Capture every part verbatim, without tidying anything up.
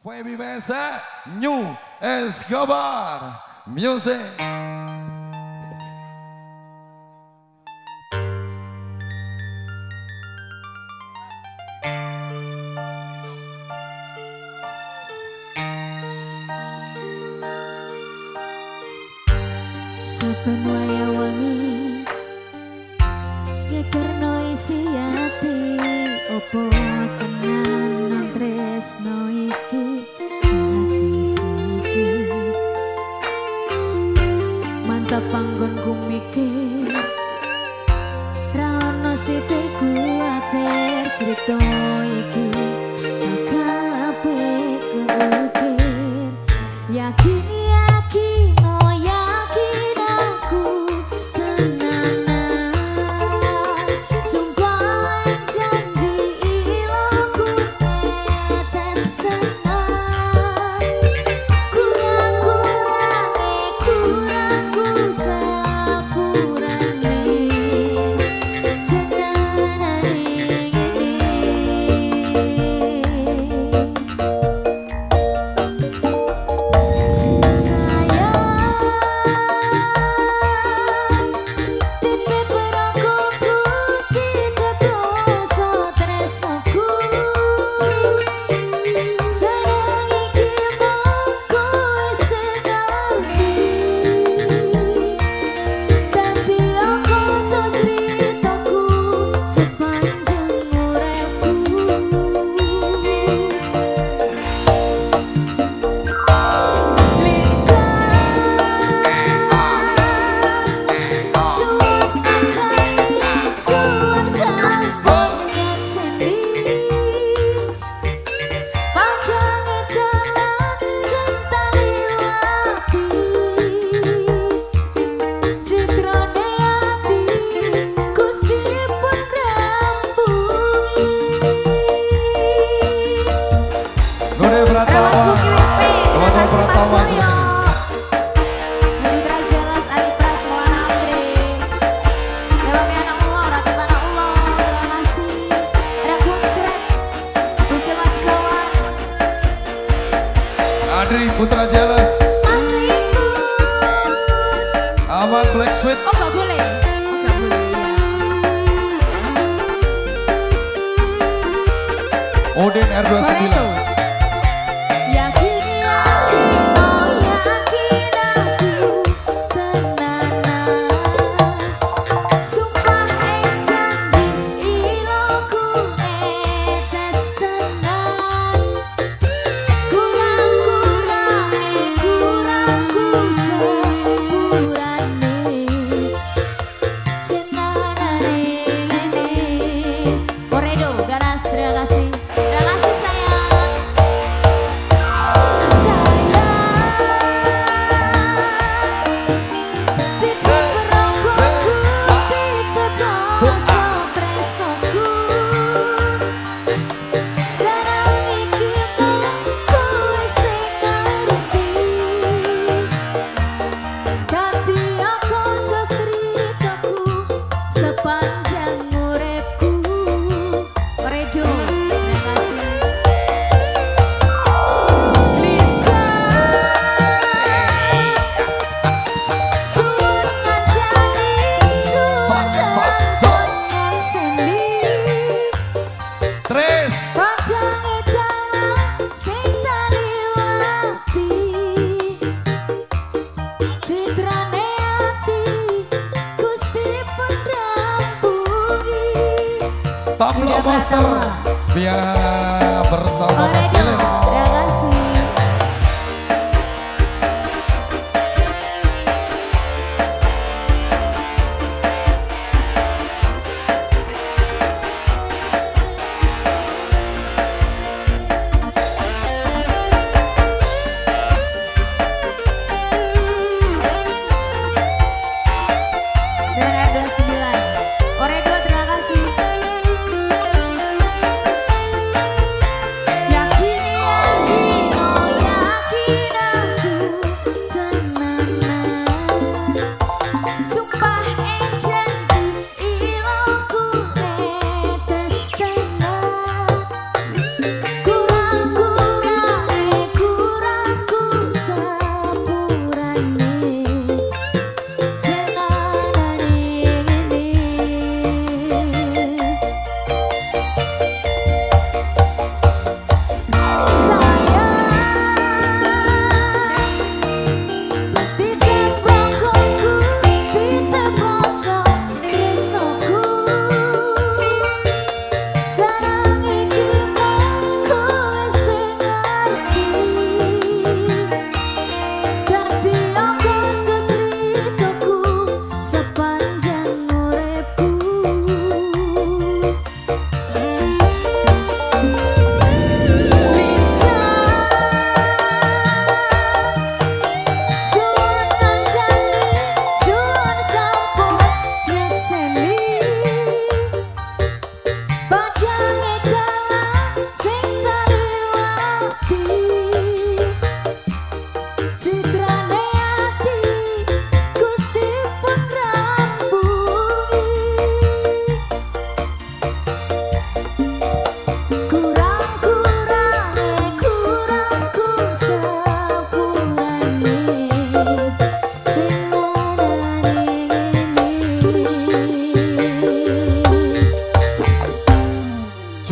Feby Mesa, New Escobar Music. Saben waya wengi ngekerno isi ati, opo tenan non tresno iki ati siji. Mantap panggonku mikir ra ono sithik kuwatir, crita iki bakal apik keukir. Yakin yakin oh yakin aku tenanan, sumpah janji iloku netes tenan. Kurang-kurange kurangku sepurane jenengan ngene. Adri Putra Jelas, Ahmad Black Sweet. Oh gak boleh, oh gak boleh ya. Odin R dua puluh sembilan. Yakin yakin oh yakin aku tenanan, sumpah eh janji iloku netes tenan. Kurang-kurange kurangku sepurane jenengan ngene. Koredo garas terima kasih. Terima kasih sayang. Sayang titip rokokku, titip rasa tresnoku. Sarang iki mung kowe sing ngerti, dadi aku ceritaku sepanjang uripku. Redo, terima kasih. Lita, suwun ngajani, suwun sampun yang seni. Tres. Padange dalan sing tak liwati, citrane ati Gusti pun rampungi. Tablo Master. Biar bersama Mas Redo, Ilham. terima kasih. Dan R dua puluh sembilan Oredo terima kasih.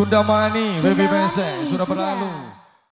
Sundamani, Baby Sundamani Mese sudah sudah. berlalu.